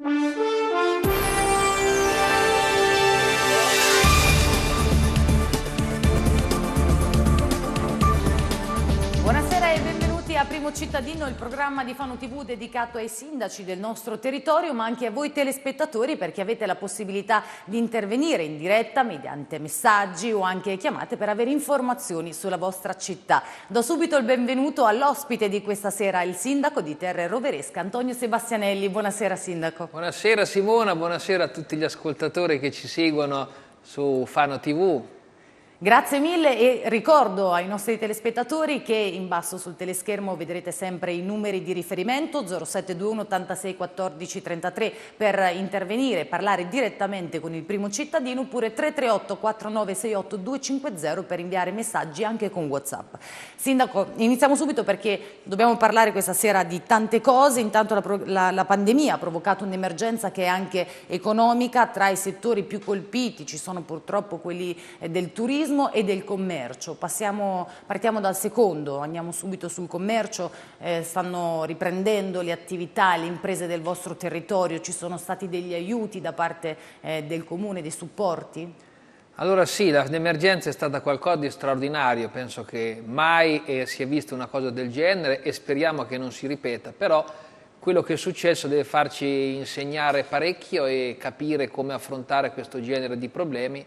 Buonasera e benvenuti a Primo Cittadino, il programma di Fano TV dedicato ai sindaci del nostro territorio, ma anche a voi telespettatori, perché avete la possibilità di intervenire in diretta mediante messaggi o anche chiamate per avere informazioni sulla vostra città. Do subito il benvenuto all'ospite di questa sera, il sindaco di Terre Roveresca, Antonio Sebastianelli. Buonasera sindaco. Buonasera Simona, buonasera a tutti gli ascoltatori che ci seguono su Fano TV. Grazie mille e ricordo ai nostri telespettatori che in basso sul teleschermo vedrete sempre i numeri di riferimento 0721 86 14 33 per intervenire e parlare direttamente con il primo cittadino, oppure 338 4968 250 per inviare messaggi anche con WhatsApp. Sindaco, iniziamo subito perché dobbiamo parlare questa sera di tante cose. Intanto la pandemia ha provocato un'emergenza che è anche economica. Tra i settori più colpiti ci sono purtroppo quelli del turismo e del commercio. Partiamo dal secondo, andiamo subito sul commercio. Stanno riprendendo le attività, le imprese del vostro territorio, ci sono stati degli aiuti da parte del comune, dei supporti? Allora sì, l'emergenza è stata qualcosa di straordinario, penso che mai si è vista una cosa del genere e speriamo che non si ripeta, però quello che è successo deve farci insegnare parecchio e capire come affrontare questo genere di problemi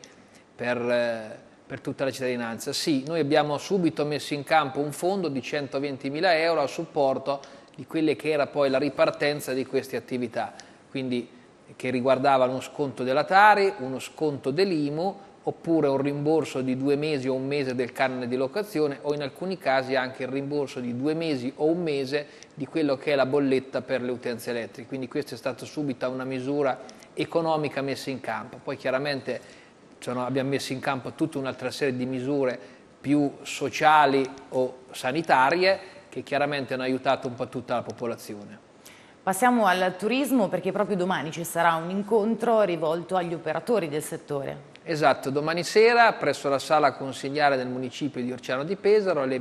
per tutta la cittadinanza. Sì, noi abbiamo subito messo in campo un fondo di 120.000 euro a supporto di quelle che era poi la ripartenza di queste attività, quindi che riguardava uno sconto della Tari, uno sconto dell'IMU, oppure un rimborso di 2 mesi o un mese del canone di locazione, o in alcuni casi anche il rimborso di 2 mesi o un mese di quello che è la bolletta per le utenze elettriche. Quindi questa è stata subito una misura economica messa in campo. Poi chiaramente abbiamo messo in campo tutta un'altra serie di misure più sociali o sanitarie che chiaramente hanno aiutato un po' tutta la popolazione. Passiamo al turismo, perché proprio domani ci sarà un incontro rivolto agli operatori del settore. Esatto, domani sera presso la sala consigliare del municipio di Orciano di Pesaro alle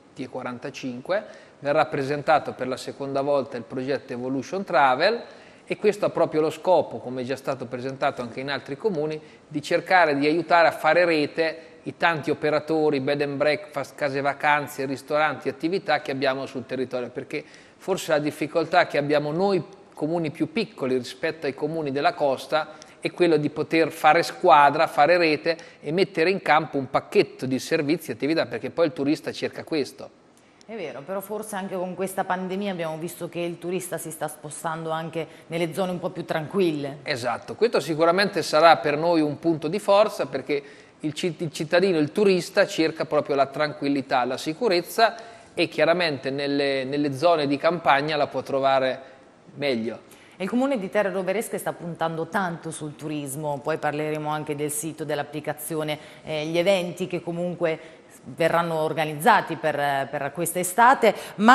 20:45 verrà presentato per la seconda volta il progetto Evolution Travel, e questo ha proprio lo scopo, come è già stato presentato anche in altri comuni, di cercare di aiutare a fare rete i tanti operatori, bed and breakfast, case vacanze, ristoranti, attività che abbiamo sul territorio, perché forse la difficoltà che abbiamo noi comuni più piccoli rispetto ai comuni della costa è quello di poter fare squadra, fare rete e mettere in campo un pacchetto di servizi e attività, perché poi il turista cerca questo. È vero, però forse anche con questa pandemia abbiamo visto che il turista si sta spostando anche nelle zone un po' più tranquille. Esatto, questo sicuramente sarà per noi un punto di forza, perché il cittadino, il turista cerca proprio la tranquillità, la sicurezza, e chiaramente nelle zone di campagna la può trovare meglio. Il comune di Terre Roveresche sta puntando tanto sul turismo, poi parleremo anche del sito, dell'applicazione, gli eventi che comunque verranno organizzati per quest'estate,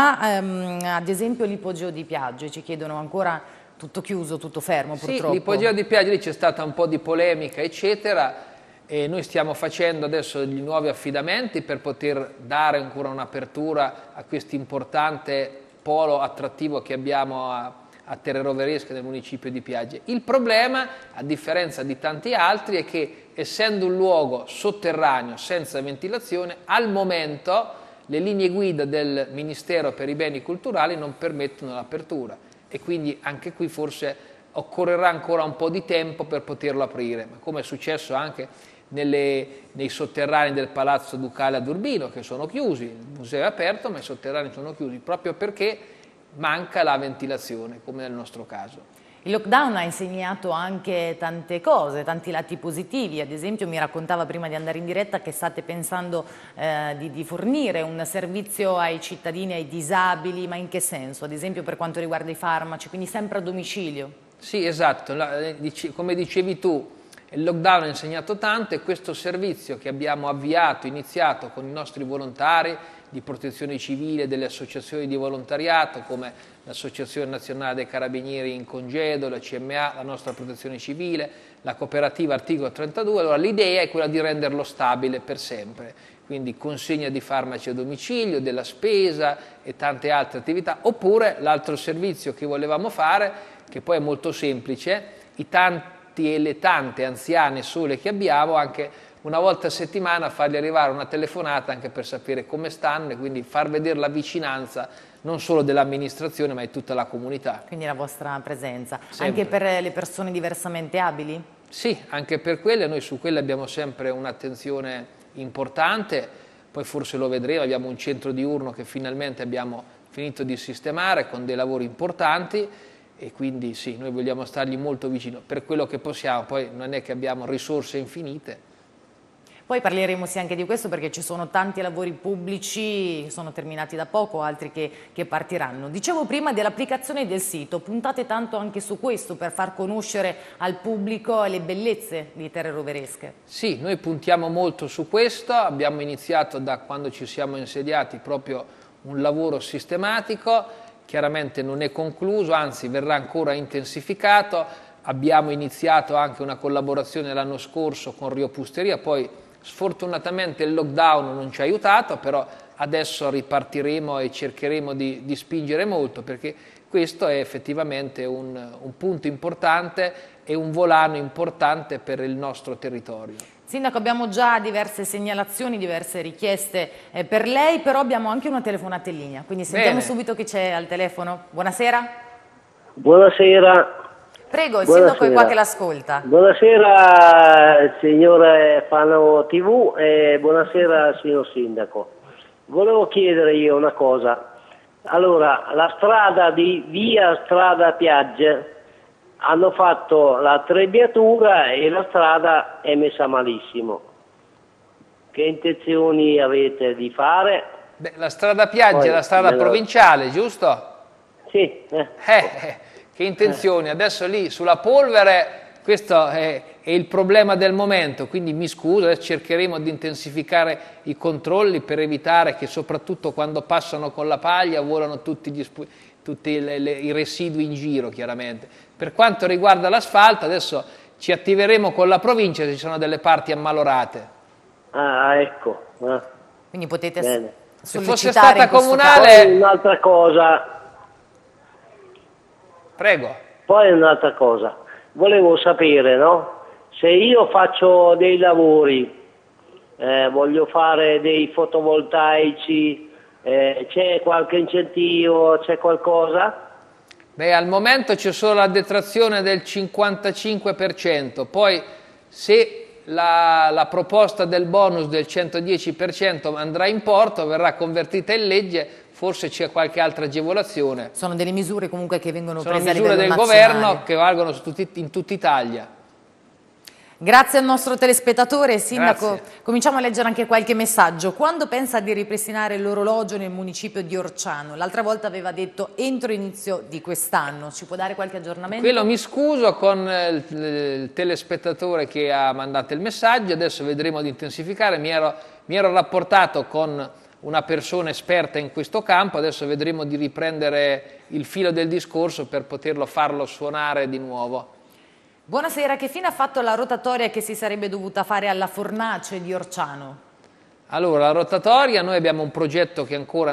ma ad esempio l'ipogeo di Piagge, ci chiedono ancora tutto chiuso, tutto fermo purtroppo. Sì, l'ipogeo di Piagge, lì c'è stata un po' di polemica eccetera, e noi stiamo facendo adesso gli nuovi affidamenti per poter dare ancora un'apertura a questo importante polo attrattivo che abbiamo a Terre Roveresche nel municipio di Piagge. Il problema, a differenza di tanti altri, è che essendo un luogo sotterraneo senza ventilazione, al momento le linee guida del Ministero per i beni culturali non permettono l'apertura, e quindi anche qui forse occorrerà ancora un po' di tempo per poterlo aprire, ma come è successo anche nei sotterranei del Palazzo Ducale ad Urbino, che sono chiusi. Il museo è aperto ma i sotterranei sono chiusi proprio perché manca la ventilazione, come nel nostro caso. Il lockdown ha insegnato anche tante cose, tanti lati positivi. Ad esempio mi raccontava prima di andare in diretta che state pensando di fornire un servizio ai cittadini, ai disabili, ma in che senso? Ad esempio per quanto riguarda i farmaci, quindi sempre a domicilio? Sì, esatto, come dicevi tu, il lockdown ha insegnato tanto, e questo servizio che abbiamo avviato, iniziato con i nostri volontari di protezione civile, delle associazioni di volontariato come l'Associazione Nazionale dei Carabinieri in Congedo, la CMA, la nostra protezione civile, la cooperativa Articolo 32, allora l'idea è quella di renderlo stabile per sempre, quindi consegna di farmaci a domicilio, della spesa e tante altre attività, oppure l'altro servizio che volevamo fare che poi è molto semplice, i tanti e le tante anziane sole che abbiamo, anche una volta a settimana fargli arrivare una telefonata anche per sapere come stanno e quindi far vedere la vicinanza non solo dell'amministrazione ma di tutta la comunità. Quindi la vostra presenza. Sempre. Anche per le persone diversamente abili? Sì, anche per quelle, noi su quelle abbiamo sempre un'attenzione importante, poi forse lo vedremo, abbiamo un centro diurno che finalmente abbiamo finito di sistemare con dei lavori importanti e quindi sì, noi vogliamo stargli molto vicino per quello che possiamo, poi non è che abbiamo risorse infinite. Poi parleremo sì anche di questo perché ci sono tanti lavori pubblici, sono terminati da poco, altri che partiranno. Dicevo prima dell'applicazione del sito, puntate tanto anche su questo per far conoscere al pubblico le bellezze di Terre Roveresche. Sì, noi puntiamo molto su questo, abbiamo iniziato da quando ci siamo insediati proprio un lavoro sistematico, chiaramente non è concluso, anzi verrà ancora intensificato, abbiamo iniziato anche una collaborazione l'anno scorso con Rio Pusteria, poi sfortunatamente il lockdown non ci ha aiutato, però adesso ripartiremo e cercheremo di spingere molto perché questo è effettivamente un punto importante e un volano importante per il nostro territorio. Sindaco, abbiamo già diverse segnalazioni, diverse richieste per lei, però abbiamo anche una telefonata in linea, quindi sentiamo Bene. subito chi c'è al telefono. Buonasera. Buonasera. Prego, il Buonasera. sindaco è qua che l'ascolta. Buonasera signore Fano TV e buonasera signor Sindaco. Volevo chiedere io una cosa. Allora, la strada di via Strada Piagge hanno fatto la trebbiatura e la strada è messa malissimo. Che intenzioni avete di fare? Beh, la strada Piaggia Poi, è la strada provinciale, giusto? Sì. Che intenzioni, adesso lì sulla polvere questo è il problema del momento, quindi mi scuso, adesso cercheremo di intensificare i controlli per evitare che soprattutto quando passano con la paglia volano tutti i residui in giro chiaramente. Per quanto riguarda l'asfalto adesso ci attiveremo con la provincia se ci sono delle parti ammalorate. Ah, ecco. Quindi potete Bene. Se fosse sollecitare stata in questo comunale- caso. Poi un'altra cosa. Prego. Poi un'altra cosa, volevo sapere, no? Se io faccio dei lavori, voglio fare dei fotovoltaici, c'è qualche incentivo, c'è qualcosa? Beh, al momento c'è solo la detrazione del 55%, poi se la proposta del bonus del 110% andrà in porto, verrà convertita in legge, forse c'è qualche altra agevolazione. Sono delle misure comunque che vengono Sono prese a misure livello del nazionale. governo che valgono in tutta Italia. Grazie al nostro telespettatore. Sindaco, Grazie. cominciamo a leggere anche qualche messaggio. Quando pensa di ripristinare l'orologio nel municipio di Orciano? L'altra volta aveva detto entro inizio di quest'anno. Ci può dare qualche aggiornamento? Quello mi scuso con il telespettatore che ha mandato il messaggio, adesso vedremo di intensificare. Mi ero rapportato con una persona esperta in questo campo, adesso vedremo di riprendere il filo del discorso per poterlo farlo suonare di nuovo. Buonasera, che fine ha fatto la rotatoria che si sarebbe dovuta fare alla fornace di Orciano? Allora, la rotatoria, noi abbiamo un progetto che ancora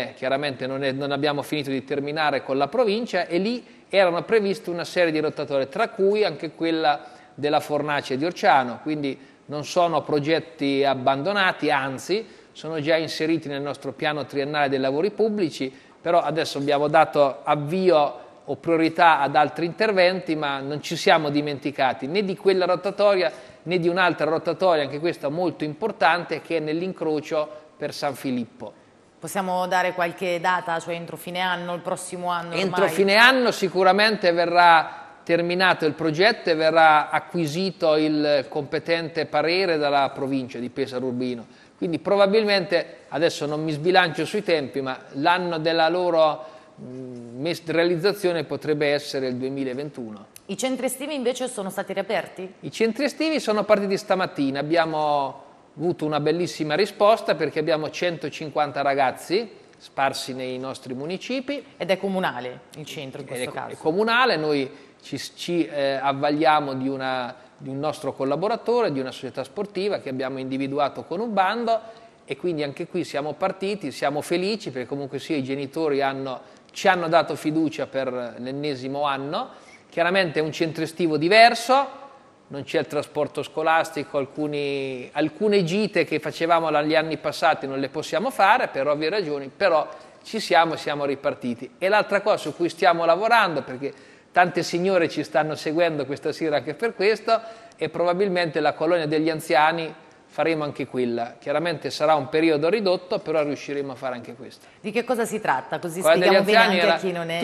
non abbiamo finito di terminare con la provincia e lì erano previste una serie di rotatorie, tra cui anche quella della fornace di Orciano, quindi non sono progetti abbandonati, anzi sono già inseriti nel nostro piano triennale dei lavori pubblici, però adesso abbiamo dato avvio o priorità ad altri interventi, ma non ci siamo dimenticati né di quella rotatoria né di un'altra rotatoria, anche questa molto importante, che è nell'incrocio per San Filippo. Possiamo dare qualche data, cioè entro fine anno, il prossimo anno ormai? Entro fine anno sicuramente verrà terminato il progetto e verrà acquisito il competente parere dalla provincia di Pesaro Urbino. Quindi probabilmente, adesso non mi sbilancio sui tempi, ma l'anno della loro realizzazione potrebbe essere il 2021. I centri estivi invece sono stati riaperti? I centri estivi sono partiti stamattina, abbiamo avuto una bellissima risposta perché abbiamo 150 ragazzi sparsi nei nostri municipi. Ed è comunale il centro in questo caso? È comunale, noi ci avvaliamo di un nostro collaboratore, di una società sportiva che abbiamo individuato con un bando e quindi anche qui siamo partiti, siamo felici perché comunque sia i genitori ci hanno dato fiducia per l'ennesimo anno Chiaramente è un centro estivo diverso, non c'è il trasporto scolastico, alcune gite che facevamo gli anni passati non le possiamo fare per ovvie ragioni, però ci siamo ripartiti. E l'altra cosa su cui stiamo lavorando, perché tante signore ci stanno seguendo questa sera anche per questo, è probabilmente la colonia degli anziani, faremo anche quella. Chiaramente sarà un periodo ridotto, però riusciremo a fare anche questo. Di che cosa si tratta? Così Quella spieghiamo degli bene anziani anche a era chi non è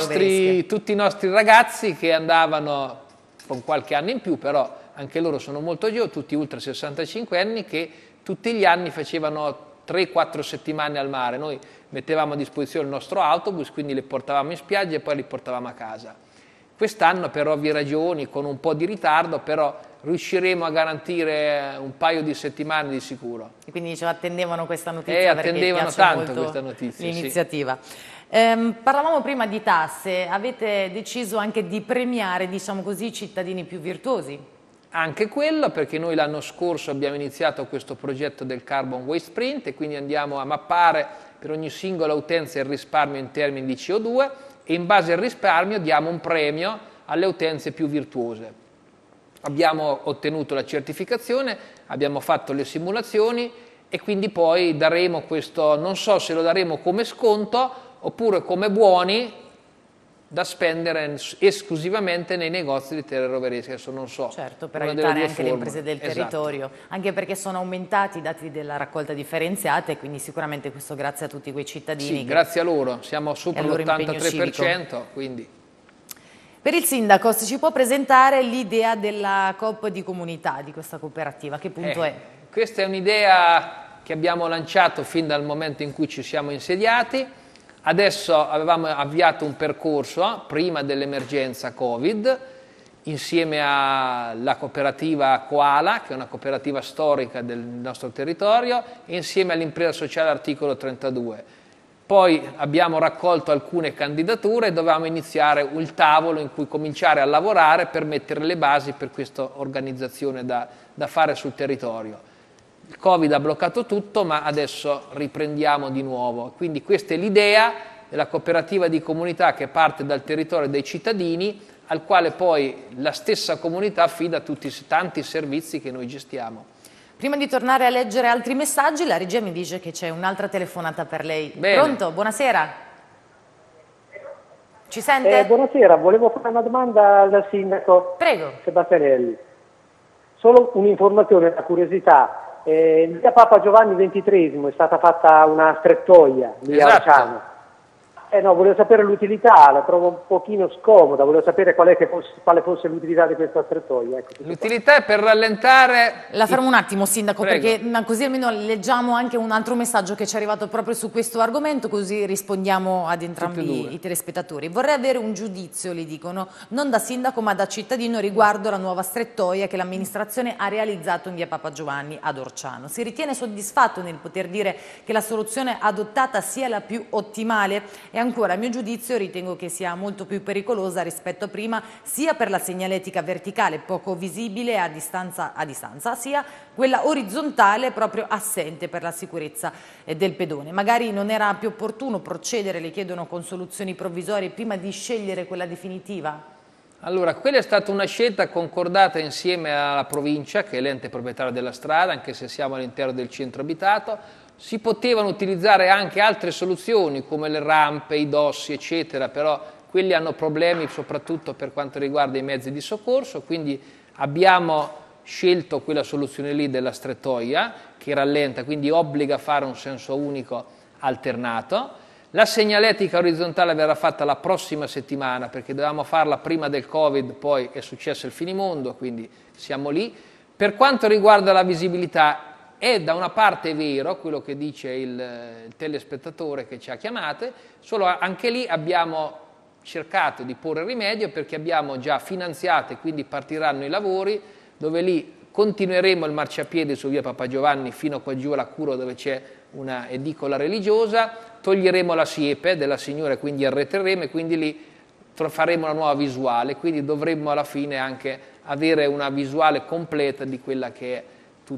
tutti i nostri ragazzi che andavano con qualche anno in più, però anche loro sono molto giovani, tutti ultra 65 anni, che tutti gli anni facevano 3-4 settimane al mare. Noi mettevamo a disposizione il nostro autobus, quindi li portavamo in spiaggia e poi li portavamo a casa. Quest'anno, per ovvie ragioni, con un po' di ritardo, però riusciremo a garantire un paio di settimane di sicuro. E quindi attendevano questa notizia perché attendevano piace tanto molto questa notizia, l'iniziativa. Sì. Parlavamo prima di tasse, avete deciso anche di premiare, diciamo così, i cittadini più virtuosi? Anche quello, perché noi l'anno scorso abbiamo iniziato questo progetto del Carbon Waste Print e quindi andiamo a mappare per ogni singola utenza il risparmio in termini di CO2 e in base al risparmio diamo un premio alle utenze più virtuose. Abbiamo ottenuto la certificazione, abbiamo fatto le simulazioni e quindi poi daremo questo, non so se lo daremo come sconto oppure come buoni da spendere esclusivamente nei negozi di Terre Roveresche, adesso non so. Certo, per aiutare anche le imprese del territorio, anche perché sono aumentati i dati della raccolta differenziata e quindi sicuramente questo grazie a tutti quei cittadini. Sì, grazie a loro, siamo sopra l'83%, quindi. Per il sindaco, se ci può presentare l'idea della Coop di comunità, di questa cooperativa, che punto è? Questa è un'idea che abbiamo lanciato fin dal momento in cui ci siamo insediati. Adesso avevamo avviato un percorso prima dell'emergenza Covid insieme alla cooperativa Koala, che è una cooperativa storica del nostro territorio, e insieme all'impresa sociale Articolo 32. Poi abbiamo raccolto alcune candidature e dovevamo iniziare il tavolo in cui cominciare a lavorare per mettere le basi per questa organizzazione da fare sul territorio. Il Covid ha bloccato tutto, ma adesso riprendiamo di nuovo. Quindi questa è l'idea della cooperativa di comunità che parte dal territorio dei cittadini, al quale poi la stessa comunità affida tutti i tanti servizi che noi gestiamo. Prima di tornare a leggere altri messaggi, la regia mi dice che c'è un'altra telefonata per lei. Bene. Pronto? Buonasera. Ci sente? Buonasera, volevo fare una domanda al sindaco. Prego. Sebastianelli. Solo un'informazione, una curiosità. Via Papa Giovanni XXIII è stata fatta una strettoia lì a Orciano. No, volevo sapere l'utilità, la trovo un pochino scomoda, volevo sapere quale fosse l'utilità di questa strettoia. Ecco, l'utilità è per rallentare... La fermo un attimo, sindaco, Prego. perché così almeno leggiamo anche un altro messaggio che ci è arrivato proprio su questo argomento, così rispondiamo ad entrambi i telespettatori. Vorrei avere un giudizio, li dicono, non da sindaco ma da cittadino riguardo la nuova strettoia che l'amministrazione ha realizzato in via Papa Giovanni ad Orciano. Si ritiene soddisfatto nel poter dire che la soluzione adottata sia la più ottimale? E ancora, a mio giudizio, ritengo che sia molto più pericolosa rispetto a prima, sia per la segnaletica verticale poco visibile a distanza, sia quella orizzontale proprio assente per la sicurezza del pedone. Magari non era più opportuno procedere, le chiedono, con soluzioni provvisorie prima di scegliere quella definitiva? Allora, quella è stata una scelta concordata insieme alla provincia, che è l'ente proprietario della strada, anche se siamo all'interno del centro abitato. Si potevano utilizzare anche altre soluzioni come le rampe, i dossi, eccetera, però quelli hanno problemi soprattutto per quanto riguarda i mezzi di soccorso, quindi abbiamo scelto quella soluzione lì della strettoia che rallenta, quindi obbliga a fare un senso unico alternato. La segnaletica orizzontale verrà fatta la prossima settimana perché dovevamo farla prima del Covid, poi è successo il finimondo, quindi siamo lì. Per quanto riguarda la visibilità, è da una parte vero quello che dice il telespettatore che ci ha chiamate, solo anche lì abbiamo cercato di porre rimedio perché abbiamo già finanziato e quindi partiranno i lavori dove lì continueremo il marciapiede su via Papa Giovanni fino qua giù alla Curo dove c'è una edicola religiosa, toglieremo la siepe della signora, quindi arretreremo e quindi lì faremo una nuova visuale, quindi dovremmo alla fine anche avere una visuale completa di quella che è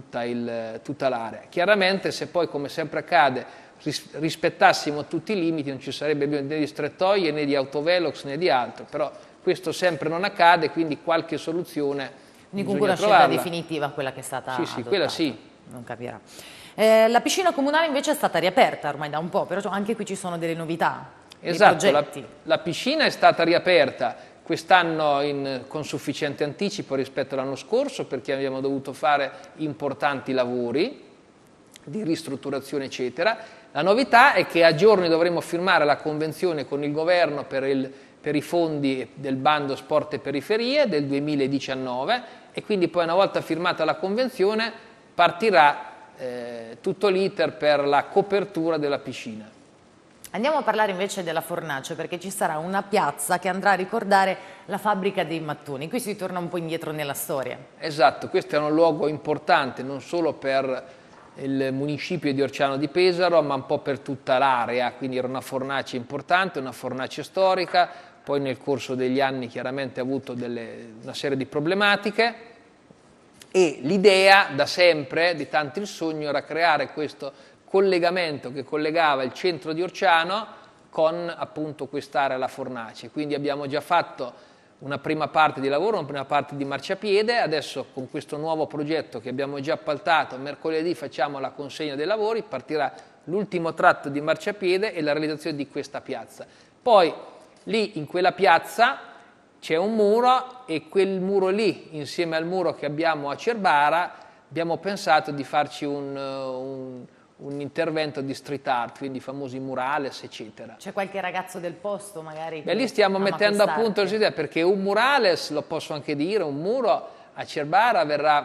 tutta l'area. Chiaramente se poi, come sempre accade, rispettassimo tutti i limiti non ci sarebbe bisogno né di strettoie né di autovelox né di altro, però questo sempre non accade, quindi qualche soluzione quindi comunque una trovarla. scelta definitiva quella che è stata Sì, adottata. quella sì. Non capirà. La piscina comunale invece è stata riaperta ormai da un po', però anche qui ci sono delle novità, esatto, dei progetti. La piscina è stata riaperta quest'anno con sufficiente anticipo rispetto all'anno scorso, perché abbiamo dovuto fare importanti lavori di ristrutturazione eccetera. La novità è che a giorni dovremo firmare la convenzione con il governo per i fondi del bando Sport e Periferie del 2019 e quindi poi una volta firmata la convenzione partirà tutto l'iter per la copertura della piscina. Andiamo a parlare invece della fornace, perché ci sarà una piazza che andrà a ricordare la fabbrica dei mattoni. Qui si torna un po' indietro nella storia. Esatto, questo è un luogo importante non solo per il municipio di Orciano di Pesaro, ma un po' per tutta l'area, quindi era una fornace importante, una fornace storica, poi nel corso degli anni chiaramente ha avuto una serie di problematiche e l'idea da sempre, di tanto il sogno, era creare questo collegamento che collegava il centro di Orciano con appunto quest'area, la fornace. Quindi abbiamo già fatto una prima parte di lavoro, una prima parte di marciapiede, adesso con questo nuovo progetto che abbiamo già appaltato, mercoledì facciamo la consegna dei lavori, partirà l'ultimo tratto di marciapiede e la realizzazione di questa piazza. Poi lì in quella piazza c'è un muro e quel muro lì, insieme al muro che abbiamo a Cerbara, abbiamo pensato di farci un intervento di street art, quindi i famosi murales, eccetera. C'è qualche ragazzo del posto magari? Beh, lì stiamo mettendo a punto l'idea, perché un murales, lo posso anche dire, un muro a Cerbara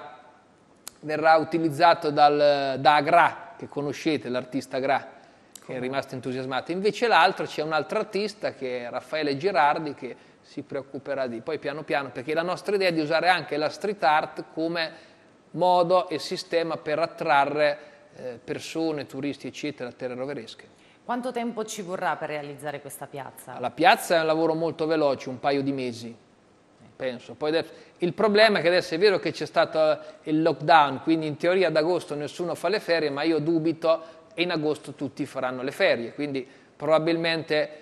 verrà utilizzato da Agra, che conoscete, l'artista Agra, che è rimasto entusiasmato. Invece l'altro c'è un altro artista, che è Raffaele Gerardi, che si preoccuperà di poi piano piano, perché la nostra idea è di usare anche la street art come modo e sistema per attrarre persone, turisti eccetera a Terre Roveresche. Quanto tempo ci vorrà per realizzare questa piazza? La piazza è un lavoro molto veloce, un paio di mesi, penso. Poi il problema è che adesso è vero che c'è stato il lockdown, quindi in teoria ad agosto nessuno fa le ferie, ma io dubito e in agosto tutti faranno le ferie, quindi probabilmente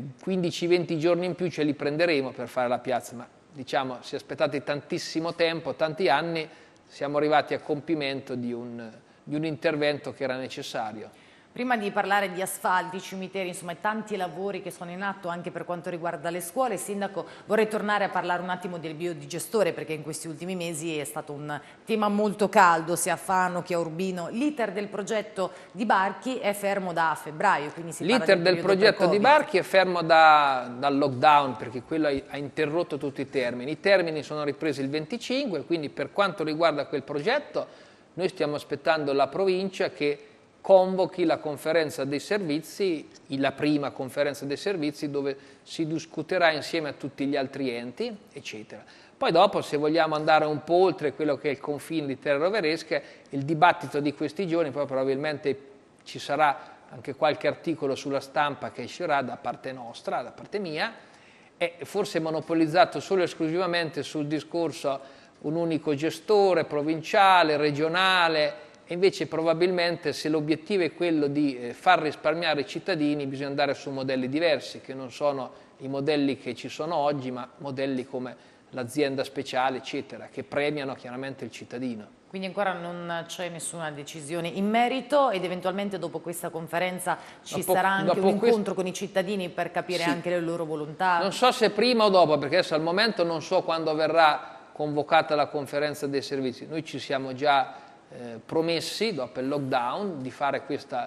15-20 giorni in più ce li prenderemo per fare la piazza, ma diciamo si è aspettati tantissimo tempo, tanti anni, siamo arrivati a compimento di un intervento che era necessario. Prima di parlare di asfalti, cimiteri, insomma tanti lavori che sono in atto anche per quanto riguarda le scuole, Sindaco, vorrei tornare a parlare un attimo del biodigestore, perché in questi ultimi mesi è stato un tema molto caldo sia a Fano che a Urbino. L'iter del progetto di Barchi è fermo da febbraio, quindi si parla l'iter del progetto di Barchi è fermo dal lockdown, perché quello ha interrotto tutti i termini. I termini sono ripresi il 25, quindi per quanto riguarda quel progetto noi stiamo aspettando la provincia che convochi la conferenza dei servizi, la prima conferenza dei servizi dove si discuterà insieme a tutti gli altri enti, eccetera. Poi dopo, se vogliamo andare un po' oltre quello che è il confine di Terre Roveresche, il dibattito di questi giorni, poi probabilmente ci sarà anche qualche articolo sulla stampa che uscirà da parte nostra, da parte mia, è forse monopolizzato solo e esclusivamente sul discorso un unico gestore provinciale, regionale. E invece probabilmente se l'obiettivo è quello di far risparmiare i cittadini bisogna andare su modelli diversi, che non sono i modelli che ci sono oggi, ma modelli come l'azienda speciale, eccetera, che premiano chiaramente il cittadino. Quindi ancora non c'è nessuna decisione in merito ed eventualmente dopo questa conferenza ci sarà anche un incontro con i cittadini per capire anche le loro volontà? Non so se prima o dopo, perché adesso al momento non so quando verrà convocata la conferenza dei servizi. Noi ci siamo già promessi dopo il lockdown di fare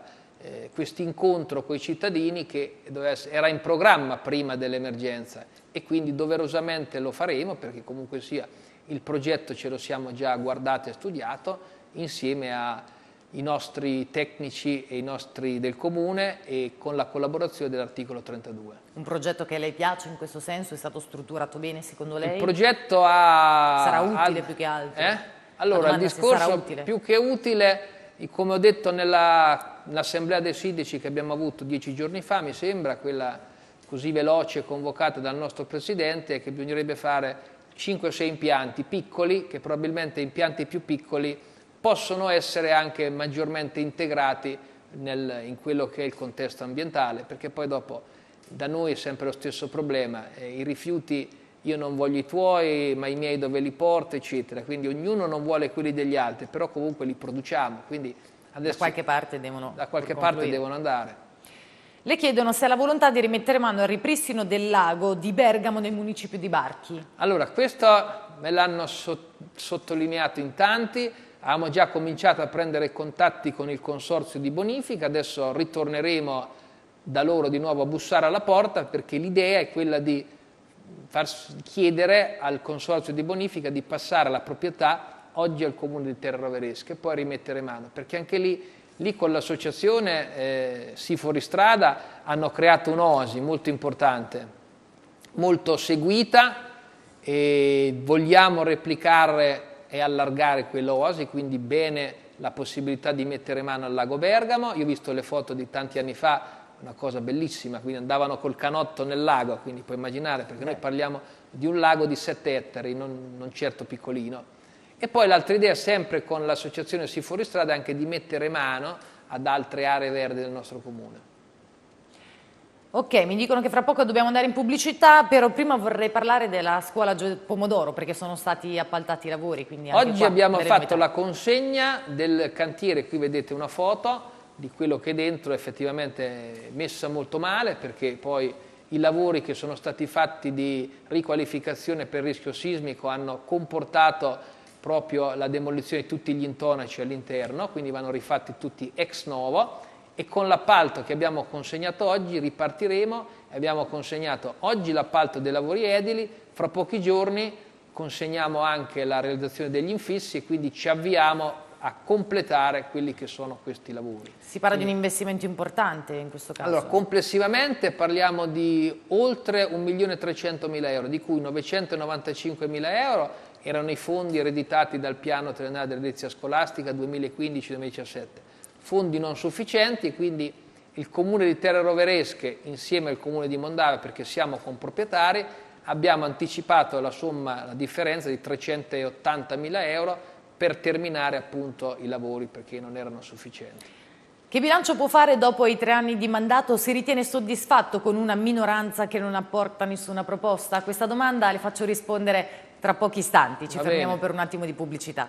questo incontro con i cittadini che era in programma prima dell'emergenza e quindi doverosamente lo faremo, perché comunque sia il progetto ce lo siamo già guardato e studiato insieme ai nostri tecnici e i nostri del comune e con la collaborazione dell'articolo 32. Un progetto che a lei piace in questo senso? È stato strutturato bene secondo lei? Il progetto sarà utile più che altro? Allora, il discorso più che utile, come ho detto nell'assemblea dei sindaci che abbiamo avuto 10 giorni fa, mi sembra, quella così veloce convocata dal nostro Presidente, è che bisognerebbe fare 5 o 6 impianti piccoli, che probabilmente impianti più piccoli possono essere anche maggiormente integrati in quello che è il contesto ambientale, perché poi dopo da noi è sempre lo stesso problema, i rifiuti io non voglio i tuoi, ma i miei dove li porto, eccetera. Quindi ognuno non vuole quelli degli altri, però comunque li produciamo. Quindi adesso da qualche parte devono andare. Le chiedono se ha la volontà di rimettere mano al ripristino del lago di Bergamo nel municipio di Barchi. Allora, questo me l'hanno sottolineato in tanti, avevamo già cominciato a prendere contatti con il consorzio di bonifica, adesso ritorneremo da loro di nuovo a bussare alla porta, perché l'idea è quella di far chiedere al consorzio di bonifica di passare la proprietà oggi al comune di Terre Roveresche e poi rimettere mano, perché anche lì con l'associazione Sì Fuoristrada hanno creato un'oasi molto importante, molto seguita, e vogliamo replicare e allargare quell'oasi, quindi bene la possibilità di mettere mano al lago Bergamo. Io ho visto le foto di tanti anni fa, una cosa bellissima, quindi andavano col canotto nel lago, quindi puoi immaginare, perché noi parliamo di un lago di 7 ettari, non certo piccolino. E poi l'altra idea, sempre con l'associazione Sì Fuoristrada, è anche di mettere mano ad altre aree verdi del nostro comune. Ok, mi dicono che fra poco dobbiamo andare in pubblicità, però prima vorrei parlare della scuola Pomodoro, perché sono stati appaltati i lavori. Quindi anche oggi abbiamo fatto la consegna del cantiere, qui vedete una foto di quello che è dentro, effettivamente messa molto male, perché poi i lavori che sono stati fatti di riqualificazione per rischio sismico hanno comportato proprio la demolizione di tutti gli intonaci all'interno, quindi vanno rifatti tutti ex novo, e con l'appalto che abbiamo consegnato oggi ripartiremo. Abbiamo consegnato oggi l'appalto dei lavori edili, fra pochi giorni consegniamo anche la realizzazione degli infissi e quindi ci avviamo a completare quelli che sono questi lavori. Si parla di un investimento importante in questo caso? Allora, complessivamente parliamo di oltre 1.300.000 euro, di cui 995.000 euro erano i fondi ereditati dal piano triennale dell'edilizia scolastica 2015-2017. Fondi non sufficienti, quindi il comune di Terre Roveresche insieme al comune di Mondave, perché siamo comproprietari, abbiamo anticipato la somma, la differenza di 380.000 euro per terminare appunto i lavori, perché non erano sufficienti. Che bilancio può fare dopo i 3 anni di mandato? Si ritiene soddisfatto con una minoranza che non apporta nessuna proposta? A questa domanda le faccio rispondere tra pochi istanti, ci fermiamo per un attimo di pubblicità.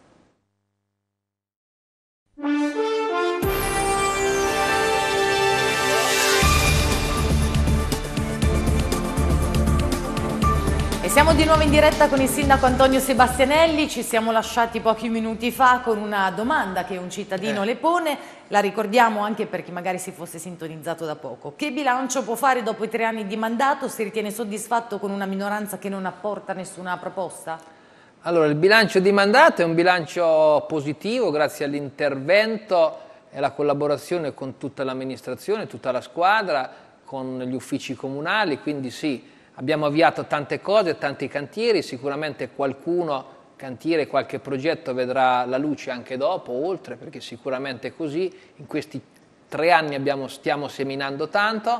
E siamo di nuovo in diretta con il sindaco Antonio Sebastianelli. Ci siamo lasciati pochi minuti fa con una domanda che un cittadino le pone, la ricordiamo anche per chi magari si fosse sintonizzato da poco. Che bilancio può fare dopo i 3 anni di mandato? Si ritiene soddisfatto con una minoranza che non apporta nessuna proposta? Allora, il bilancio di mandato è un bilancio positivo grazie all'intervento e alla collaborazione con tutta l'amministrazione, tutta la squadra, con gli uffici comunali, quindi sì, abbiamo avviato tante cose, tanti cantieri, sicuramente cantiere, qualche progetto vedrà la luce anche dopo, oltre, perché sicuramente è così. In questi 3 anni stiamo seminando tanto.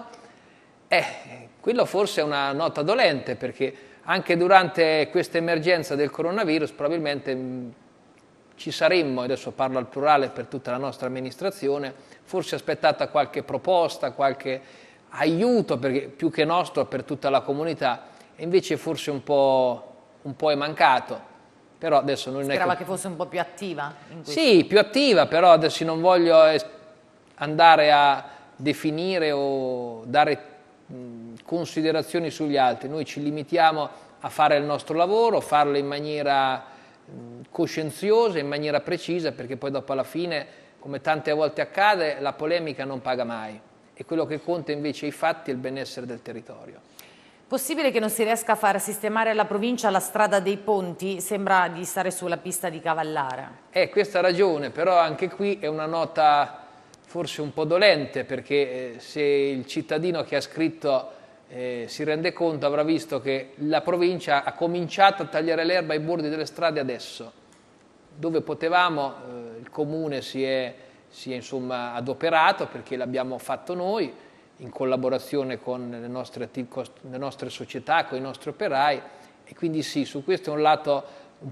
Quello forse è una nota dolente, perché anche durante questa emergenza del coronavirus probabilmente ci saremmo, adesso parlo al plurale per tutta la nostra amministrazione, forse aspettata qualche proposta, qualche aiuto, perché più che nostro per tutta la comunità, e invece forse un po' è mancato. Però adesso non Sperava che fosse un po' più attiva? Sì, più attiva, però adesso non voglio andare a definire o dare considerazioni sugli altri. Noi ci limitiamo a fare il nostro lavoro, farlo in maniera coscienziosa, in maniera precisa, perché poi dopo alla fine, come tante volte accade, la polemica non paga mai. E quello che conta invece i fatti e il benessere del territorio. Possibile che non si riesca a far sistemare alla provincia la strada dei ponti? Sembra di stare sulla pista di Cavallara. Questa ha ragione, però anche qui è una nota forse un po' dolente, perché se il cittadino che ha scritto si rende conto, avrà visto che la provincia ha cominciato a tagliare l'erba ai bordi delle strade adesso. Dove potevamo, il comune si è insomma adoperato, perché l'abbiamo fatto noi in collaborazione con le nostre società, con i nostri operai, e quindi sì, su questo è un lato un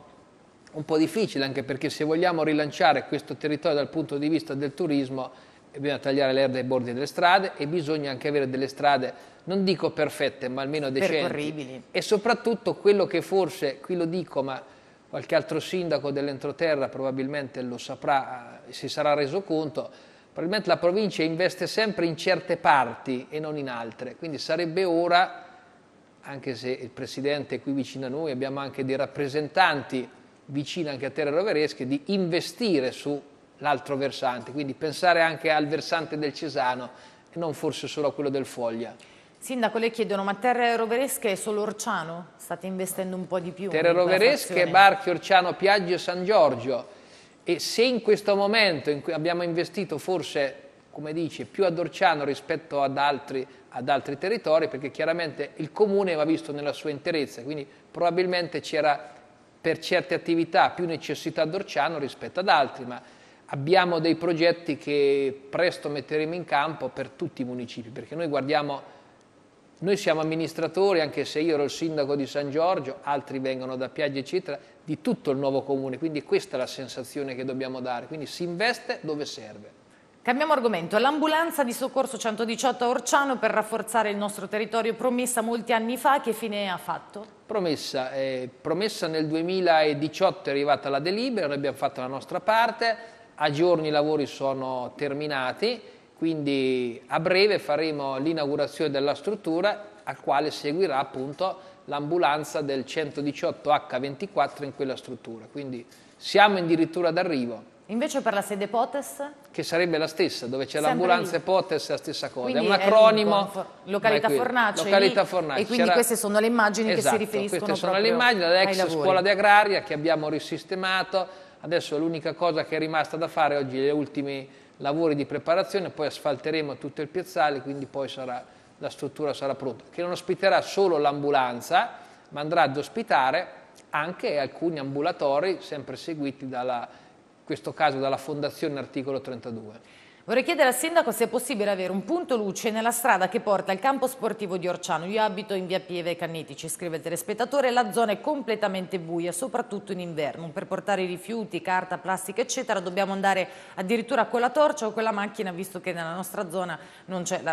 po' difficile, anche perché se vogliamo rilanciare questo territorio dal punto di vista del turismo e bisogna tagliare l'erba ai bordi delle strade e bisogna anche avere delle strade, non dico perfette, ma almeno decenti. Percorribili. E soprattutto quello che forse, qui lo dico, ma qualche altro sindaco dell'entroterra probabilmente lo saprà, si sarà reso conto, probabilmente la provincia investe sempre in certe parti e non in altre, quindi sarebbe ora, anche se il Presidente è qui vicino a noi, abbiamo anche dei rappresentanti vicini anche a Terre Roveresche, di investire sull'altro versante, quindi pensare anche al versante del Cesano e non forse solo a quello del Foglia. Sindaco, le chiedono, ma Terre Roveresche è solo Orciano? State investendo un po' di più? Terre Roveresche, Barchi, Orciano, Piaggio e San Giorgio. E se in questo momento in cui abbiamo investito forse, come dice, più ad Orciano rispetto ad altri territori, perché chiaramente il comune va visto nella sua interezza, quindi probabilmente c'era per certe attività più necessità ad Orciano rispetto ad altri, ma abbiamo dei progetti che presto metteremo in campo per tutti i municipi, perché noi siamo amministratori, anche se io ero il sindaco di San Giorgio, altri vengono da Piaggia eccetera, di tutto il nuovo comune, quindi questa è la sensazione che dobbiamo dare, quindi si investe dove serve. Cambiamo argomento, l'ambulanza di soccorso 118 a Orciano per rafforzare il nostro territorio, promessa molti anni fa, che fine ha fatto? Promessa nel 2018 è arrivata la delibera, noi abbiamo fatto la nostra parte, a giorni i lavori sono terminati, quindi a breve faremo l'inaugurazione della struttura al quale seguirà appunto l'ambulanza del 118 H24 in quella struttura, quindi siamo addirittura d'arrivo. Invece per la sede POTES? Che sarebbe la stessa, dove c'è l'ambulanza e POTES è la stessa cosa, quindi è un acronimo. Località Fornace. Località Fornace. E quindi queste sono le immagini che si riferiscono queste proprio sono le immagini dell'ex scuola di agraria che abbiamo risistemato, adesso l'unica cosa che è rimasta da fare oggi è gli ultimi lavori di preparazione, poi asfalteremo tutto il piazzale, quindi poi la struttura sarà pronta, che non ospiterà solo l'ambulanza, ma andrà ad ospitare anche alcuni ambulatori sempre seguiti in questo caso dalla Fondazione Articolo 32. Vorrei chiedere al Sindaco se è possibile avere un punto luce nella strada che porta al campo sportivo di Orciano. Io abito in via Pieve Canneti, ci scrive il telespettatore, la zona è completamente buia, soprattutto in inverno. Per portare i rifiuti, carta, plastica eccetera dobbiamo andare addirittura con la torcia o con la macchina, visto che nella nostra zona non c'è la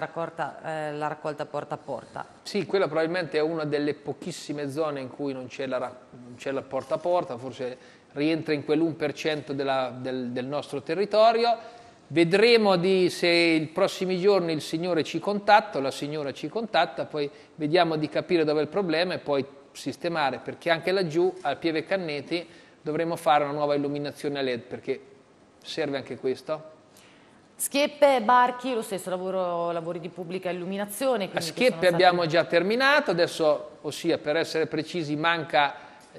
raccolta porta a porta. Sì, quella probabilmente è una delle pochissime zone in cui non c'è la porta a porta, forse rientra in quell'1% del nostro territorio. Vedremo se i prossimi giorni il signore ci contatta o la signora ci contatta, poi vediamo di capire dove è il problema e poi sistemare, perché anche laggiù al Pieve Canneti dovremo fare una nuova illuminazione a LED, perché serve anche questo. Schieppe, Barchi, lo stesso lavori di pubblica illuminazione. A Schieppe abbiamo già terminato, adesso, ossia per essere precisi, manca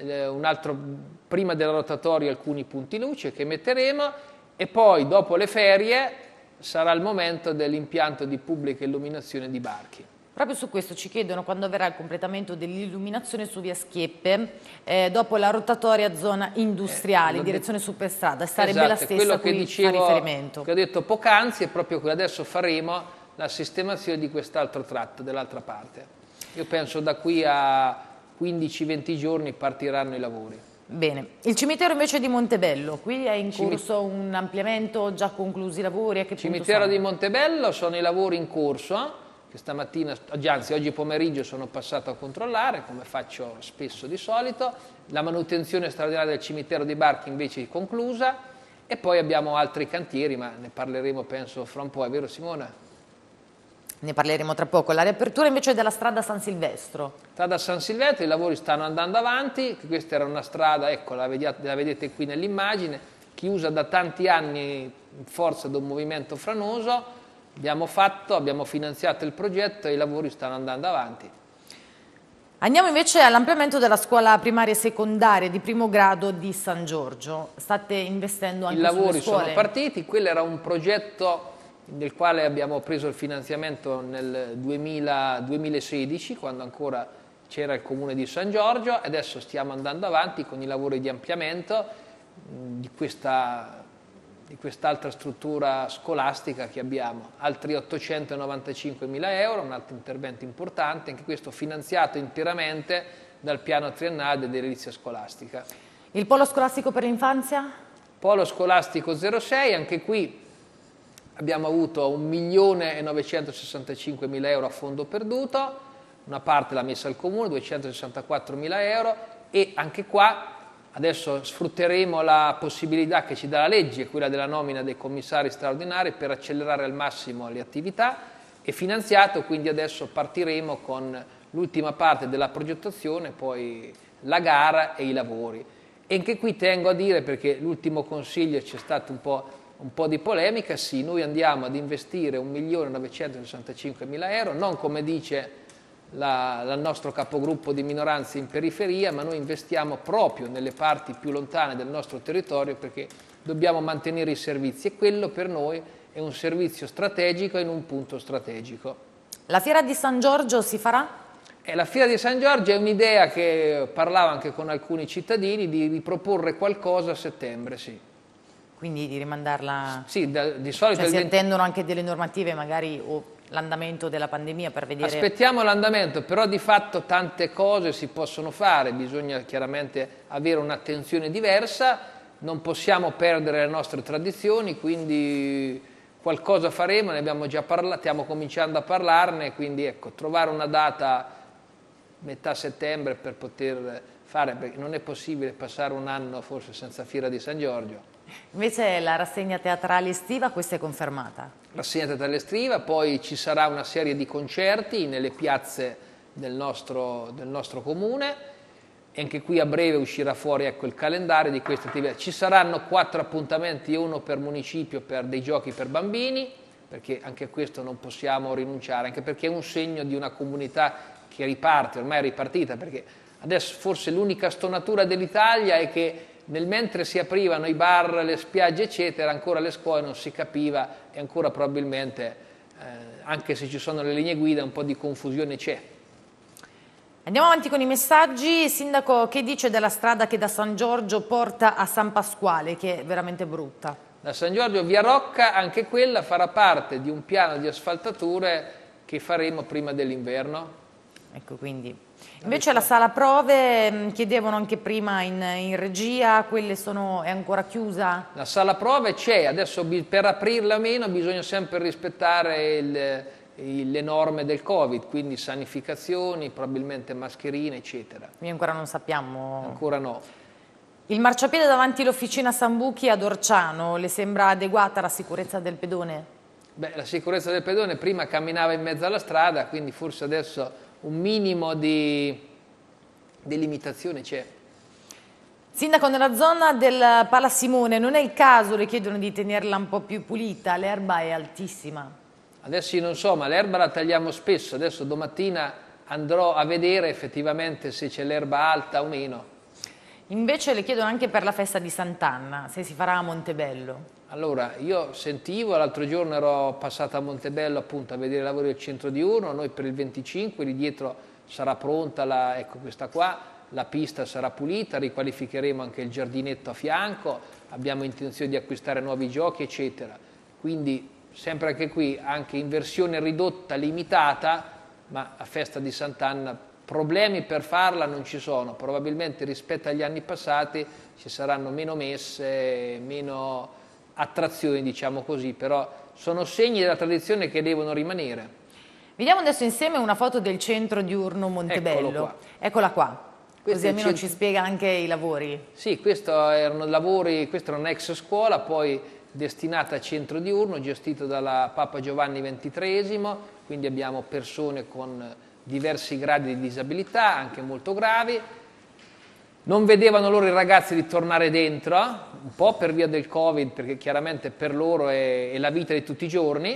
prima della rotatoria alcuni punti luce che metteremo. E poi dopo le ferie sarà il momento dell'impianto di pubblica illuminazione di Barchi. Proprio su questo ci chiedono quando avverrà il completamento dell'illuminazione su via Schieppe, dopo la rotatoria zona industriale, in direzione superstrada, sarebbe la stessa a cui fa riferimento. Che ho detto poc'anzi è proprio quello, adesso faremo la sistemazione di quest'altro tratto, dell'altra parte. Io penso da qui a 15-20 giorni partiranno i lavori. Bene, il cimitero invece di Montebello, qui è in corso un ampliamento, già conclusi i lavori? A che punto cimitero di Montebello sono i lavori in corso, che stamattina, anzi oggi pomeriggio sono passato a controllare, come faccio spesso di solito. La manutenzione straordinaria del cimitero di Barchi invece è conclusa e poi abbiamo altri cantieri, ma ne parleremo penso fra un po', è vero Simona? Ne parleremo tra poco. La riapertura invece della strada San Silvestro. Strada San Silvestro, i lavori stanno andando avanti, questa era una strada, ecco, la vedete qui nell'immagine, chiusa da tanti anni in forza di un movimento franoso. Abbiamo finanziato il progetto e i lavori stanno andando avanti. Andiamo invece all'ampliamento della scuola primaria e secondaria di primo grado di San Giorgio. State investendo anche sulle scuole? I lavori sono partiti, quello era un progetto nel quale abbiamo preso il finanziamento nel 2016, quando ancora c'era il comune di San Giorgio, e adesso stiamo andando avanti con i lavori di ampliamento di quest'altra struttura scolastica che abbiamo, altri 895.000 euro, un altro intervento importante, anche questo finanziato interamente dal piano triennale dell'edilizia scolastica. Il polo scolastico per l'infanzia? Polo scolastico 06, anche qui abbiamo avuto 1.965.000 euro a fondo perduto, una parte l'ha messa il Comune, 264.000 euro, e anche qua adesso sfrutteremo la possibilità che ci dà la legge, quella della nomina dei commissari straordinari, per accelerare al massimo le attività. È finanziato, quindi adesso partiremo con l'ultima parte della progettazione, poi la gara e i lavori. E anche qui tengo a dire, perché l'ultimo consiglio c'è stato un po' di polemica, sì, noi andiamo ad investire 1.965.000 euro, non come dice il nostro capogruppo di minoranze in periferia, ma noi investiamo proprio nelle parti più lontane del nostro territorio, perché dobbiamo mantenere i servizi e quello per noi è un servizio strategico in un punto strategico. La Fiera di San Giorgio si farà? La Fiera di San Giorgio è un'idea che parlavo anche con alcuni cittadini, di riproporre qualcosa a settembre, sì. Quindi di rimandarla? Sì, di solito... Cioè, si attendono anche delle normative magari o l'andamento della pandemia per vedere... Aspettiamo l'andamento, però di fatto tante cose si possono fare, bisogna chiaramente avere un'attenzione diversa, non possiamo perdere le nostre tradizioni, quindi qualcosa faremo, ne abbiamo già parlato, stiamo cominciando a parlarne, quindi ecco, trovare una data metà settembre per poter fare, perché non è possibile passare un anno forse senza Fiera di San Giorgio. Invece la rassegna teatrale estiva, questa è confermata? Rassegna teatrale estiva, poi ci sarà una serie di concerti nelle piazze del nostro comune, e anche qui a breve uscirà fuori, ecco, il calendario di queste attività. Ci saranno 4 appuntamenti, uno per municipio, per dei giochi per bambini, perché anche a questo non possiamo rinunciare, anche perché è un segno di una comunità che riparte, ormai è ripartita, perché adesso forse l'unica stonatura dell'Italia è che mentre si aprivano i bar, le spiagge eccetera, ancora le scuole non si capiva, e ancora probabilmente, anche se ci sono le linee guida, un po' di confusione c'è. Andiamo avanti con i messaggi. Sindaco, che dice della strada che da San Giorgio porta a San Pasquale, che è veramente brutta? Da San Giorgio via Rocca, anche quella farà parte di un piano di asfaltature che faremo prima dell'inverno. Ecco, quindi. Invece la sala prove, chiedevano anche prima in regia, è ancora chiusa? La sala prove c'è, adesso per aprirla o meno bisogna sempre rispettare le norme del Covid, quindi sanificazioni, probabilmente mascherine, eccetera. Quindi ancora non sappiamo? Ancora no. Il marciapiede davanti all'officina Sambuchi ad Orciano, le sembra adeguata la sicurezza del pedone? Beh, la sicurezza del pedone prima camminava in mezzo alla strada, quindi forse adesso un minimo di limitazione c'è. Sindaco, nella zona del Pala Simone non è il caso, le chiedono di tenerla un po' più pulita, l'erba è altissima. Adesso io non so, ma l'erba la tagliamo spesso, adesso domattina andrò a vedere effettivamente se c'è l'erba alta o meno. Invece le chiedono anche per la festa di Sant'Anna, se si farà a Montebello. Allora, io sentivo, l'altro giorno ero passato a Montebello appunto a vedere i lavori del centro diurno, noi per il 25, lì dietro sarà pronta, ecco questa qua, la pista sarà pulita, riqualificheremo anche il giardinetto a fianco, abbiamo intenzione di acquistare nuovi giochi, eccetera. Quindi sempre anche qui, anche in versione ridotta, limitata, ma a festa di Sant'Anna problemi per farla non ci sono, probabilmente rispetto agli anni passati ci saranno meno messe, meno attrazioni, diciamo così, però sono segni della tradizione che devono rimanere. Vediamo adesso insieme una foto del centro diurno Montebello. Eccola qua, così almeno ci spiega anche i lavori. Sì, questi erano lavori, questa era un'ex scuola, poi destinata a centro diurno, gestito dalla Papa Giovanni XXIII, quindi abbiamo persone con diversi gradi di disabilità, anche molto gravi. Non vedevano loro i ragazzi di tornare dentro, un po' per via del Covid, perché chiaramente per loro è la vita di tutti i giorni,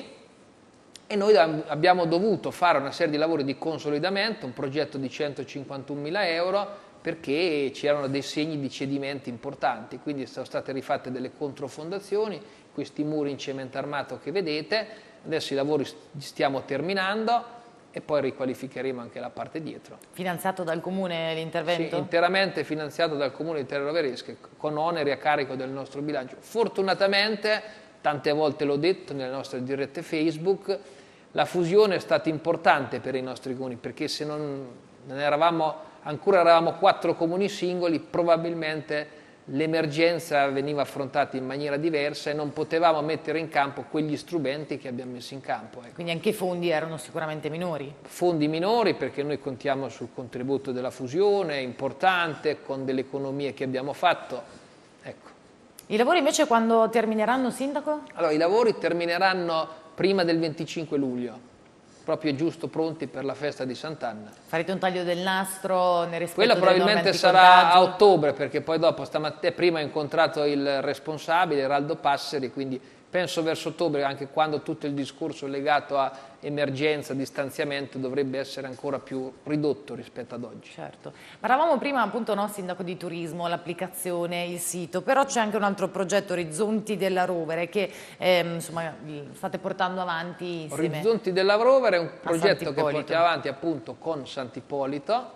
e noi abbiamo dovuto fare una serie di lavori di consolidamento, un progetto di 151.000 euro, perché c'erano dei segni di cedimenti importanti, quindi sono state rifatte delle controfondazioni, questi muri in cemento armato che vedete, adesso i lavori stiamo terminando, e poi riqualificheremo anche la parte dietro. Finanziato dal Comune l'intervento? Sì, interamente finanziato dal Comune di Terre Roveresche, con oneri a carico del nostro bilancio. Fortunatamente, tante volte l'ho detto nelle nostre dirette Facebook, la fusione è stata importante per i nostri comuni, perché se non eravamo, ancora eravamo 4 comuni singoli, probabilmente l'emergenza veniva affrontata in maniera diversa e non potevamo mettere in campo quegli strumenti che abbiamo messo in campo. Ecco. Quindi anche i fondi erano sicuramente minori? Fondi minori perché noi contiamo sul contributo della fusione, importante, con delle economie che abbiamo fatto. Ecco. I lavori invece quando termineranno, Sindaco? Allora, i lavori termineranno prima del 25 luglio. Proprio giusto pronti per la festa di Sant'Anna. Farete un taglio del nastro nel rispetto Quella delle norme probabilmente sarà anticontagio? a ottobre, perché poi dopo stamattina prima ho incontrato il responsabile, Eraldo Passeri, quindi penso verso ottobre, anche quando tutto il discorso legato a emergenza, distanziamento dovrebbe essere ancora più ridotto rispetto ad oggi. Certo. Parlavamo prima appunto, no, Sindaco, di turismo, l'applicazione, il sito, però c'è anche un altro progetto, Orizzonti della Rovere, che insomma state portando avanti insieme. Orizzonti della Rovere è un progetto che portiamo avanti appunto con Sant'Ippolito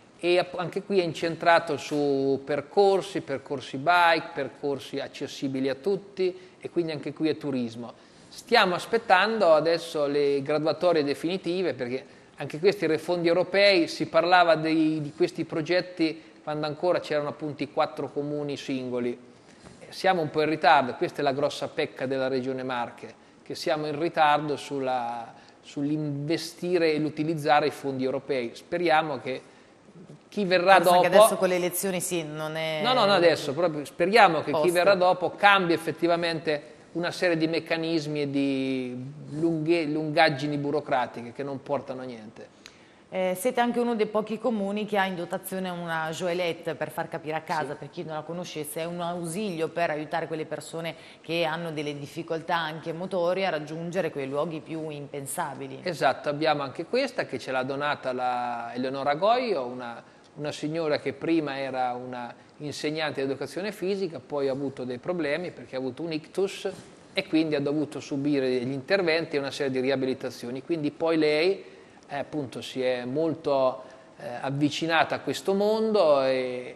e anche qui è incentrato su percorsi bike, percorsi accessibili a tutti e quindi anche qui è turismo. Stiamo aspettando adesso le graduatorie definitive perché anche questi fondi europei, si parlava di questi progetti quando ancora c'erano appunto i 4 comuni singoli. Siamo un po' in ritardo, questa è la grossa pecca della Regione Marche, che siamo in ritardo sull'investire e l'utilizzare i fondi europei. Speriamo che chi verrà dopo... Anche adesso con le elezioni sì, non è... No, adesso, proprio speriamo che chi verrà dopo cambi effettivamente una serie di meccanismi e di lungaggini burocratiche che non portano a niente. Siete anche uno dei pochi comuni che ha in dotazione una Joelette, per far capire a casa, per chi non la conoscesse, è un ausilio per aiutare quelle persone che hanno delle difficoltà anche motorie a raggiungere quei luoghi più impensabili. Esatto, abbiamo anche questa che ce l'ha donata la Eleonora Goio, una signora che prima era una insegnante di educazione fisica, poi ha avuto dei problemi perché ha avuto un ictus e quindi ha dovuto subire degli interventi e una serie di riabilitazioni. Quindi poi lei appunto si è molto avvicinata a questo mondo e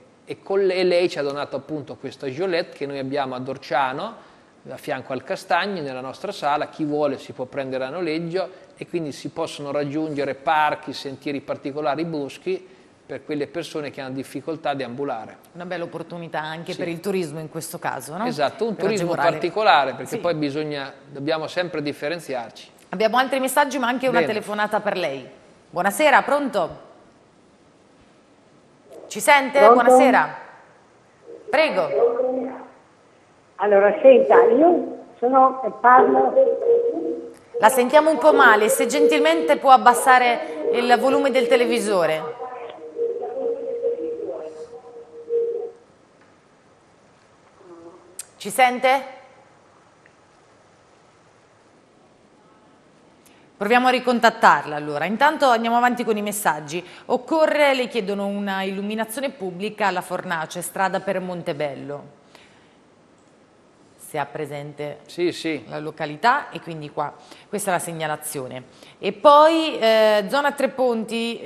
lei ci ha donato appunto questa Jolette che noi abbiamo a Dorciano, a fianco al Castagno, nella nostra sala. Chi vuole si può prendere a noleggio e quindi si possono raggiungere parchi, sentieri particolari, boschi, per quelle persone che hanno difficoltà di ambulare. Una bella opportunità anche per il turismo in questo caso, no? Esatto, un per turismo agevolare. particolare, perché poi dobbiamo sempre differenziarci. Abbiamo altri messaggi, ma anche una telefonata per lei. Buonasera, pronto? Ci sente? Pronto? Buonasera. Prego. Allora, senta, io parlo... La sentiamo un po' male, se gentilmente può abbassare il volume del televisore. Ci sente? Proviamo a ricontattarla allora. Intanto andiamo avanti con i messaggi. Occorre, le chiedono, una illuminazione pubblica alla Fornace, strada per Montebello. Se ha presente la località, e quindi qua, questa è la segnalazione. E poi zona Treponti,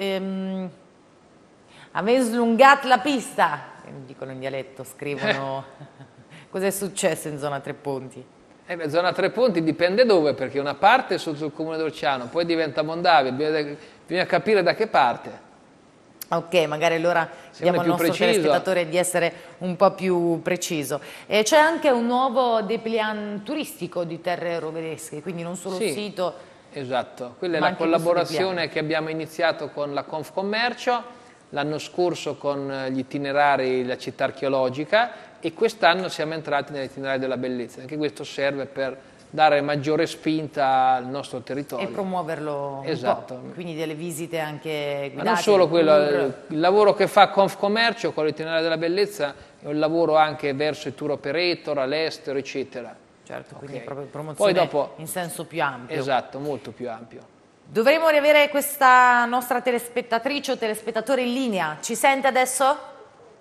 avete slungato la pista, dicono in dialetto, scrivono. Cos'è successo in zona Treponti? Zona Treponti dipende dove, perché una parte è sotto il comune d'Orciano, poi diventa Mondavia, bisogna capire da che parte. Ok, magari allora diamo al nostro telespettatore di essere un po' più preciso. C'è anche un nuovo dépliant turistico di terre roveresche, quindi non solo il sito. Esatto, quella è la collaborazione che abbiamo iniziato con la Confcommercio, l'anno scorso con gli itinerari, la città archeologica, e quest'anno siamo entrati nell'itinerario della bellezza. Anche questo serve per dare maggiore spinta al nostro territorio. E promuoverlo un po', quindi delle visite anche guidate. Ma non solo quello, il lavoro che fa Confcommercio con l'itinerario della bellezza è un lavoro anche verso i tour operator, all'estero, eccetera. Certo, quindi proprio promozione poi dopo, in senso più ampio. Esatto, molto più ampio. Dovremmo riavere questa nostra telespettatrice o telespettatore in linea. Ci sente adesso?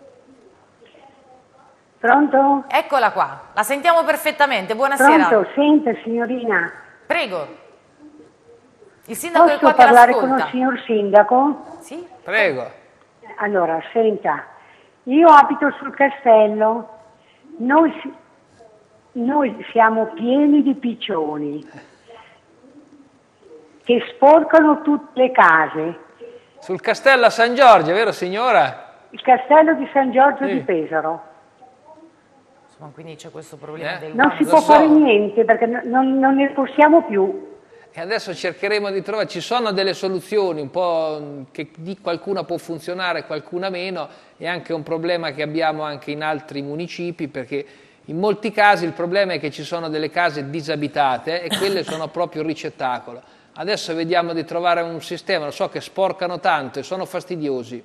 Pronto? Eccola qua, la sentiamo perfettamente. Buonasera. Pronto, senta signorina. Prego. Il sindaco è qua Posso che parlare l'ascolta. con il signor sindaco? Sì. Prego. Allora, senta, io abito sul castello, noi siamo pieni di piccioni che sporcano tutte le case. Sul castello a San Giorgio, vero signora? Il castello di San Giorgio di Pesaro. Insomma, quindi c'è questo problema del Non si guano. può fare niente perché non ne possiamo più. E adesso cercheremo di trovare, ci sono delle soluzioni un po' che di qualcuna può funzionare, qualcuna meno, è anche un problema che abbiamo anche in altri municipi, perché in molti casi il problema è che ci sono delle case disabitate e quelle sono proprio il ricettacolo. Adesso vediamo di trovare un sistema, lo so che sporcano tanto e sono fastidiosi.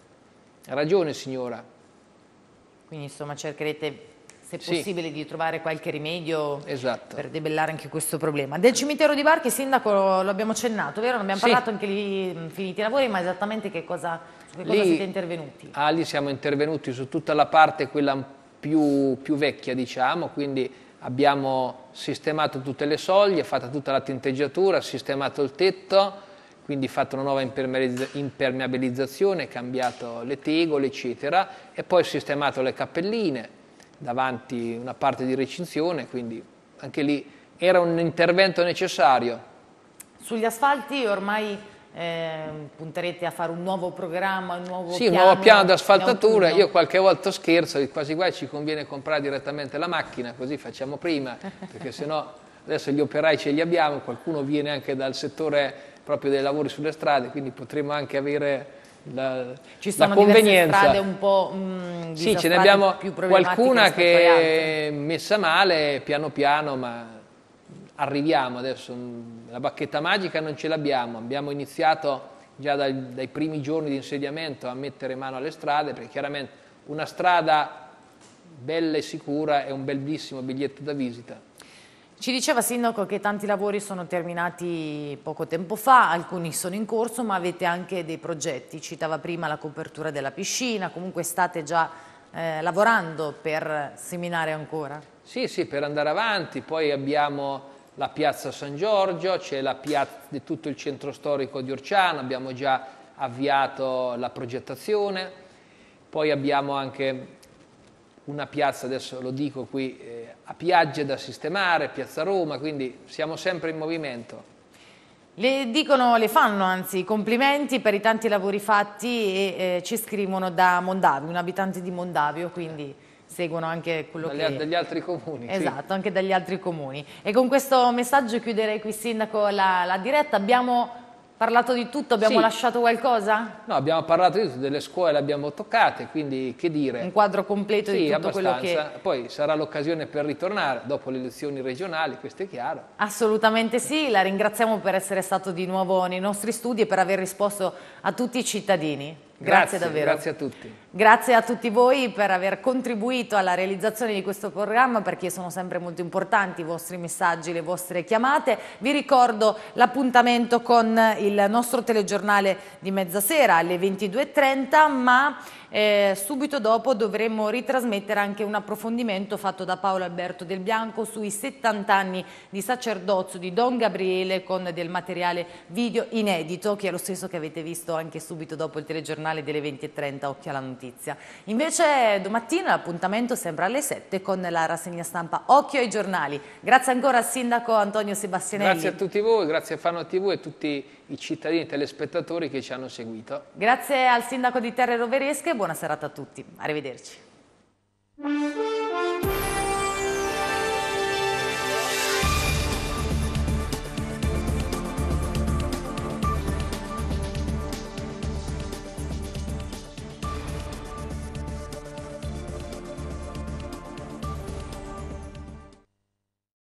Ha ragione signora. Quindi insomma cercherete, se possibile, di trovare qualche rimedio per debellare anche questo problema. Del cimitero di Barchi, sindaco, lo abbiamo accennato, vero? Non abbiamo parlato anche lì, finiti i lavori, ma esattamente su che cosa siete intervenuti? Lì siamo intervenuti su tutta la parte, quella più vecchia, diciamo, quindi abbiamo sistemato tutte le soglie, fatta tutta la tinteggiatura, sistemato il tetto, quindi fatto una nuova impermeabilizzazione, cambiato le tegole, eccetera, e poi sistemato le cappelline, davanti una parte di recinzione, quindi anche lì era un intervento necessario. Sugli asfalti ormai punterete a fare un nuovo programma, un nuovo piano? Un nuovo piano di asfaltatura. Io qualche volta scherzo, quasi quasi ci conviene comprare direttamente la macchina, così facciamo prima, perché sennò adesso gli operai ce li abbiamo, qualcuno viene anche dal settore proprio dei lavori sulle strade, quindi potremo anche avere ci sono la convenienza. Strade un po' sì, ce ne abbiamo qualcuna che è messa male piano piano, ma arriviamo adesso. La bacchetta magica non ce l'abbiamo, abbiamo iniziato già dai primi giorni di insediamento a mettere mano alle strade, perché chiaramente una strada bella e sicura è un bellissimo biglietto da visita. Ci diceva sindaco che tanti lavori sono terminati poco tempo fa, alcuni sono in corso, ma avete anche dei progetti. Citava prima la copertura della piscina, comunque state già lavorando per seminare ancora? Sì, per andare avanti. Poi abbiamo la piazza San Giorgio, c'è la piazza di tutto il centro storico di Orciano, abbiamo già avviato la progettazione. Poi abbiamo anche una piazza, adesso lo dico qui, a Piagge da sistemare, Piazza Roma, quindi siamo sempre in movimento. Le fanno anzi complimenti per i tanti lavori fatti e ci scrivono da Mondavio, un abitante di Mondavio, quindi seguono anche quello dagli altri comuni. Esatto, anche dagli altri comuni. E con questo messaggio chiuderei qui, sindaco, la diretta. Abbiamo parlato di tutto, abbiamo lasciato qualcosa? No, abbiamo parlato di tutto, delle scuole abbiamo toccate, quindi che dire. Un quadro completo di tutto abbastanza. Quello che... Poi sarà l'occasione per ritornare dopo le elezioni regionali, questo è chiaro. Assolutamente sì, la ringraziamo per essere stato di nuovo nei nostri studi e per aver risposto a tutti i cittadini. Grazie davvero. Grazie a tutti. Grazie a tutti voi per aver contribuito alla realizzazione di questo programma, perché sono sempre molto importanti i vostri messaggi, le vostre chiamate. Vi ricordo l'appuntamento con il nostro telegiornale di mezzasera alle 22:30, ma subito dopo dovremo ritrasmettere anche un approfondimento fatto da Paolo Alberto Del Bianco sui 70 anni di sacerdozio di Don Gabriele, con del materiale video inedito, che è lo stesso che avete visto anche subito dopo il telegiornale delle 20:30, occhio alla notizia. Invece domattina l'appuntamento sempre alle 7 con la rassegna stampa Occhio ai giornali. Grazie ancora al sindaco Antonio Sebastianelli. Grazie a tutti voi, grazie a Fano TV e a tutti i cittadini telespettatori che ci hanno seguito. Grazie al sindaco di Terre Roveresche e buona serata a tutti. Arrivederci.